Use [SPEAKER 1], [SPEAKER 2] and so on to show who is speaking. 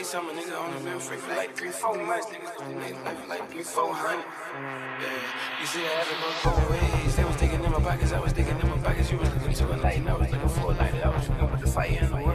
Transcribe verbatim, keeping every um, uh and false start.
[SPEAKER 1] summer, nigga, only been free for like three, four months, niggas do niggas life for like three, four hundred. Yeah, you see, I had to go both ways. They was digging in my pockets, I was digging in my pockets. You was looking to a light, and I was looking for a light. I was looking with the fire in the way.